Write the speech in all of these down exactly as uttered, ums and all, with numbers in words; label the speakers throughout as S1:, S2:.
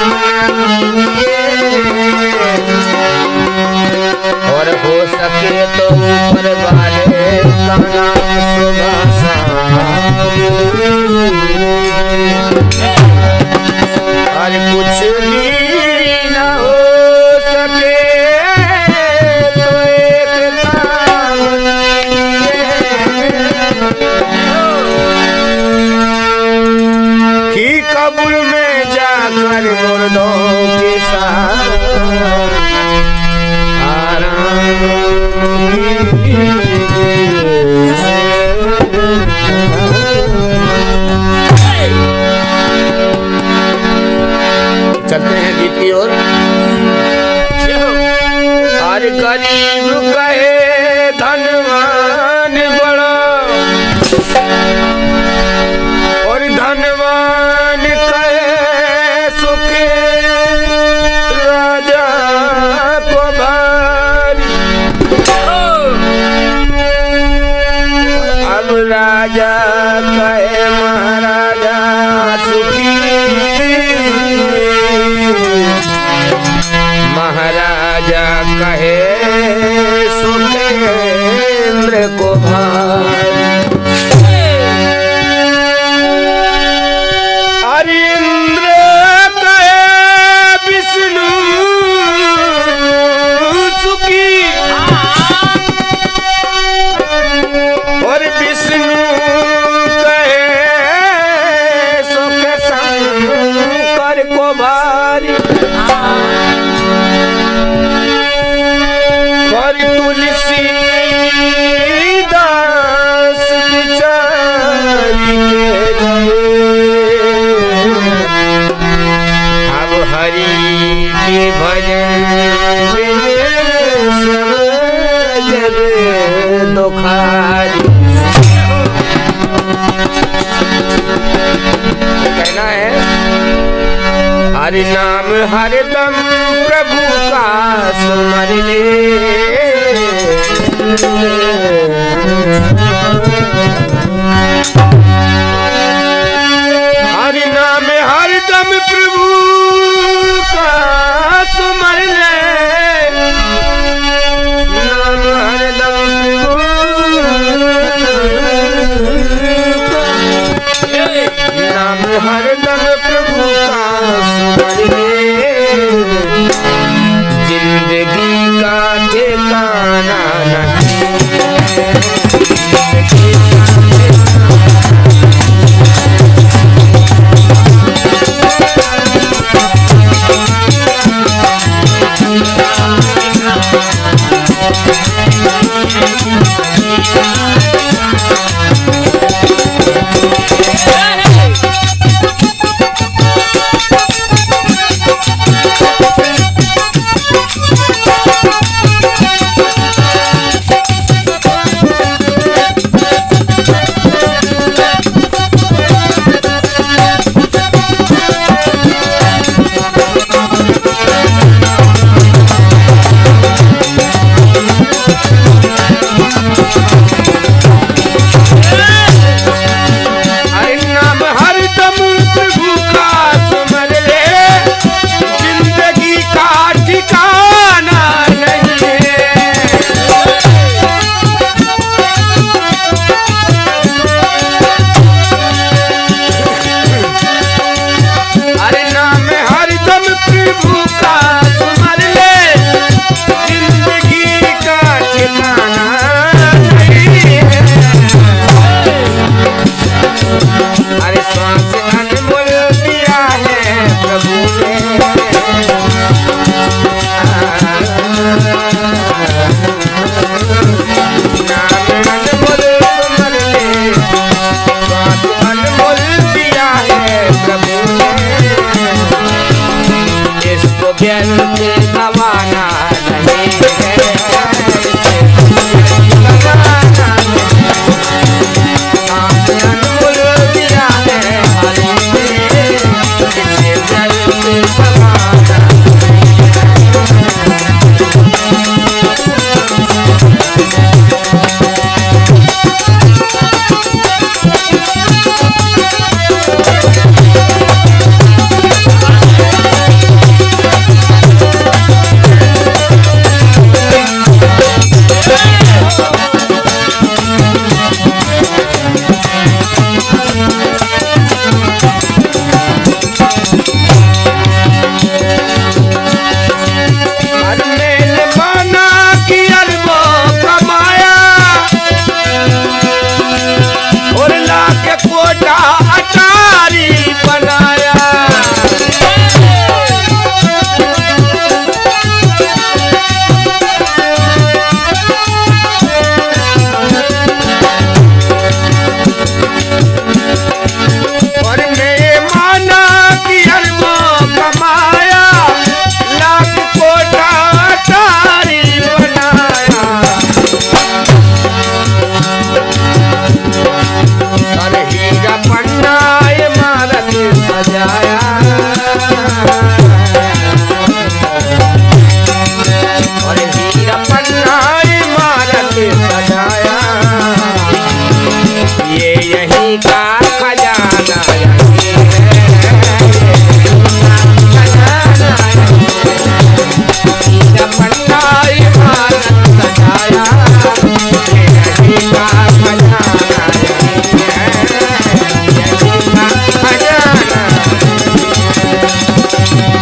S1: और हो सके तो ऊपर वाले का नाम सुभाषा। और कुछ भी न हो सके तो एक काम कि कब्र में जाकर मुर्दों के साथ चलते हैं गीत की ओर। और गरीब कहे धनवान बड़ा और धनवान कहे सुखे राजा को भारी। अब राजा कहे महाराजा सुखी, महाराजा कहे सुखेंद्र को भारी। अरे इंद्र कहे विष्णु सुखी और विष्णु कहे सुख शंकर को भारी। और तुलसी दास बिचारी के गए, अब हरि के भजन सब जग दुखारी। कहना है हरि नाम हरदम प्रभु का सुमर ले। हरि नाम हरदम प्रभु का सुमर ले, नाम हरदम प्रभु नाम हरदम प्रभु का सुमर ले। जिंदगी का ठिकाना नहीं और हीरा पन्ना इमारत सजाया, ये यही का खजाना हीरा पन्ना इमारत सजाया, ये यही का खजाना यही का खजाना।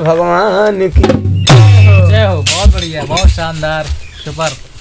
S1: भगवान की
S2: जय हो। बहुत बढ़िया, बहुत शानदार, सुपर।